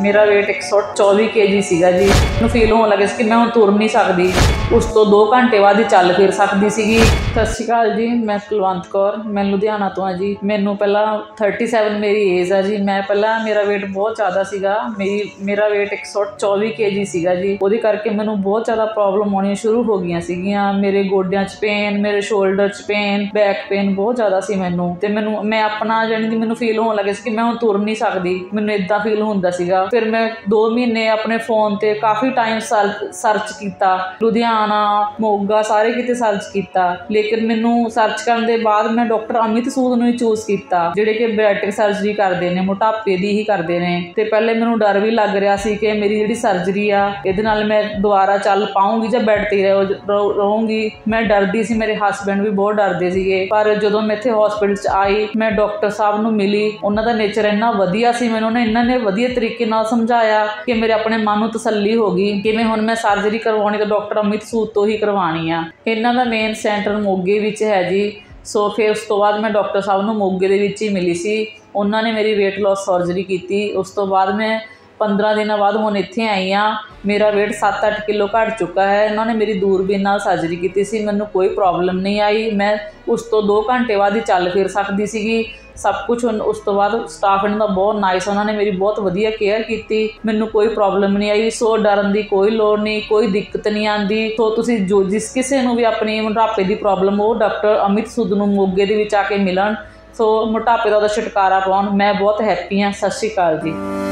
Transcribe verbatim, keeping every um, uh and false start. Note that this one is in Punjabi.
मेरा वेट एक सौ चौबी के जी ਸੀਗਾ ਜੀ। ਮੈਨੂੰ ਫੀਲ ਹੋਣ ਲੱਗਾ ਸੀ ਕਿ ਮੈਂ ਹੁਣ ਤੁਰ ਨਹੀਂ ਸਕਦੀ। ਉਸ ਤੋਂ ਦੋ ਘੰਟੇ ਬਾਅਦ ਹੀ ਚੱਲ ਫਿਰ ਸਕਦੀ ਸੀਗੀ। ਸਤਿ ਸ਼੍ਰੀ ਅਕਾਲ ਜੀ, ਮੈਂ ਕੁਲਵੰਤ ਕੌਰ, ਮੈਂ ਲੁਧਿਆਣਾ ਤੋਂ ਹਾਂ ਜੀ। ਮੈਨੂੰ ਪਹਿਲਾਂ ਸੈਂਤੀ ਮੇਰੀ ਏਜ ਆ ਜੀ। ਮੈਂ ਪਹਿਲਾਂ ਮੇਰਾ ਵੇਟ ਬਹੁਤ ਜ਼ਿਆਦਾ ਸੀਗਾ। ਮੇਰੀ ਮੇਰਾ ਵੇਟ ਇੱਕ ਸੌ ਚੌਵੀ ਕੇ ਜੀ ਸੀਗਾ ਜੀ। ਉਹਦੇ ਕਰਕੇ ਮੈਨੂੰ ਬਹੁਤ ਜ਼ਿਆਦਾ ਪ੍ਰੋਬਲਮ ਆਉਣੀਆਂ ਸ਼ੁਰੂ ਹੋ ਗਈਆਂ ਸੀਗੀਆਂ। ਮੇਰੇ ਗੋਡਿਆਂ 'ਚ ਪੇਨ, ਮੇਰੇ ਸ਼ੋਲਡਰ 'ਚ ਪੇਨ, ਬੈਕ ਪੇਨ ਬਹੁਤ ਜ਼ਿਆਦਾ ਸੀ ਮੈਨੂੰ। ਅਤੇ ਮੈਨੂੰ ਮੈਂ ਆਪਣਾ ਜਾਣੀ ਕਿ ਮੈਨੂੰ ਫੀਲ ਹੋਣ ਲੱਗਾ ਸੀ ਕਿ ਮੈਂ ਹੁਣ ਤੁਰ ਨਹੀਂ ਸਕਦੀ। ਮੈਨੂੰ ਇੱਦਾਂ ਫੀਲ ਹੁੰਦਾ ਸੀਗਾ। ਫਿਰ ਮੈਂ ਦੋ ਮਹੀਨੇ ਆਪਣੇ ਫੋਨ 'ਤੇ ਕਾਫੀ ਟਾਈਮ ਸਰ ਸਰਚ ਕੀਤਾ, ਲੁਧਿਆਣਾ, ਮੋਗਾ, ਸਾਰੇ ਕਿਤੇ ਸਰਚ ਕੀਤਾ। ਲੇਕਿਨ ਮੈਨੂੰ ਸਰਚ ਕਰਨ ਦੇ ਬਾਅਦ ਮੈਂ ਡਾਕਟਰ ਅਮਿਤ ਸੂਦ ਨੂੰ ਹੀ ਚੂਜ਼ ਕੀਤਾ, ਜਿਹੜੇ ਕਿ ਬੈਰਿਆਟ੍ਰਿਕ ਸਰਜਰੀ ਕਰਦੇ ਨੇ, ਮੋਟਾਪੇ ਦੀ ਹੀ ਕਰਦੇ ਨੇ। ਅਤੇ ਪਹਿਲੇ ਮੈਨੂੰ ਡਰ ਵੀ ਲੱਗ ਰਿਹਾ ਸੀ ਕਿ ਮੇਰੀ ਜਿਹੜੀ ਸਰਜਰੀ ਆ ਇਹਦੇ ਨਾਲ ਮੈਂ ਦੁਬਾਰਾ ਚੱਲ ਪਾਊਂਗੀ ਜਾਂ ਬੈੱਡ 'ਤੇ ਰਹੂੰਗੀ। ਮੈਂ ਡਰਦੀ ਸੀ, ਮੇਰੇ ਹਸਬੈਂਡ ਵੀ ਬਹੁਤ ਡਰਦੇ ਸੀਗੇ। ਪਰ ਜਦੋਂ ਮੈਂ ਇੱਥੇ ਹੋਸਪਿਟਲ 'ਚ ਆਈ, ਮੈਂ ਡਾਕਟਰ ਸਾਹਿਬ ਨੂੰ ਮਿਲੀ, ਉਹਨਾਂ ਦਾ ਨੇਚਰ ਇੰਨਾ ਵਧੀਆ ਸੀ, ਮੈਨੂੰ ਉਹਨੇ ਇਹਨਾਂ ਨੇ ਵਧੀਆ ਤਰੀਕੇ ਨਾਲ ਸਮਝਾਇਆ ਕਿ ਮੇਰੇ ਆਪਣੇ ਮਨ ਨੂੰ ਤਸੱਲੀ ਹੋ ਗਈ ਕਿ ਮੈਂ ਹੁਣ ਮੈਂ ਸਰਜਰੀ ਕਰਵਾਉਣੀ ਤਾਂ ਡਾਕਟਰ ਅਮਿਤ ਸੂਦ ਤੋਂ ਹੀ ਕਰਵਾਉਣੀ ਆ। ਇਹਨਾਂ ਦਾ ਮੇਨ ਸੈਂਟਰ ਮੋਗੇ ਵਿੱਚ ਹੈ ਜੀ। ਸੋ ਫਿਰ ਉਸ ਤੋਂ ਬਾਅਦ ਮੈਂ ਡਾਕਟਰ ਸਾਹਿਬ ਨੂੰ ਮੋਗੇ ਦੇ ਵਿੱਚ ਹੀ ਮਿਲੀ ਸੀ। ਉਹਨਾਂ ਨੇ ਮੇਰੀ ਵੇਟ ਲੋਸ ਸਰਜਰੀ ਕੀਤੀ। ਉਸ ਤੋਂ ਬਾਅਦ ਮੈਂ ਪੰਦਰਾਂ ਦਿਨਾਂ ਬਾਅਦ ਹੁਣ ਇੱਥੇ ਆਈ ਹਾਂ। ਮੇਰਾ ਵੇਟ ਸੱਤ ਅੱਠ ਕਿਲੋ ਘੱਟ ਚੁੱਕਾ ਹੈ। ਇਹਨਾਂ ਨੇ ਮੇਰੀ ਦੂਰਬੀਨ ਨਾਲ ਸਰਜਰੀ ਕੀਤੀ ਸੀ, ਮੈਨੂੰ ਕੋਈ ਪ੍ਰੋਬਲਮ ਨਹੀਂ ਆਈ। ਮੈਂ ਉਸ ਤੋਂ ਦੋ ਘੰਟੇ ਬਾਅਦ ਹੀ ਚੱਲ ਫਿਰ ਸਕਦੀ ਸੀਗੀ। ਸਭ ਕੁਛ ਉਸ ਤੋਂ ਬਾਅਦ ਸਟਾਫ ਇਹਨਾਂ ਦਾ ਬਹੁਤ ਨਾਈਸ, ਉਹਨਾਂ ਨੇ ਮੇਰੀ ਬਹੁਤ ਵਧੀਆ ਕੇਅਰ ਕੀਤੀ, ਮੈਨੂੰ ਕੋਈ ਪ੍ਰੋਬਲਮ ਨਹੀਂ ਆਈ। ਸੋ ਡਰਨ ਦੀ ਕੋਈ ਲੋੜ ਨਹੀਂ, ਕੋਈ ਦਿੱਕਤ ਨਹੀਂ ਆਉਂਦੀ। ਸੋ ਤੁਸੀਂ ਜੋ ਜਿਸ ਕਿਸੇ ਨੂੰ ਵੀ ਆਪਣੀ ਮੋਟਾਪੇ ਦੀ ਪ੍ਰੋਬਲਮ, ਉਹ ਡਾਕਟਰ ਅਮਿਤ ਸੂਦ ਨੂੰ ਮੋਗੇ ਦੇ ਵਿੱਚ ਆ ਕੇ ਮਿਲਣ। ਸੋ ਮੋਟਾਪੇ ਦਾ ਉਹਦਾ ਛੁਟਕਾਰਾ ਪਾਉਣ। ਮੈਂ ਬਹੁਤ ਹੈਪੀ ਹਾਂ। ਸਤਿ ਸ਼੍ਰੀ ਅਕਾਲ ਜੀ।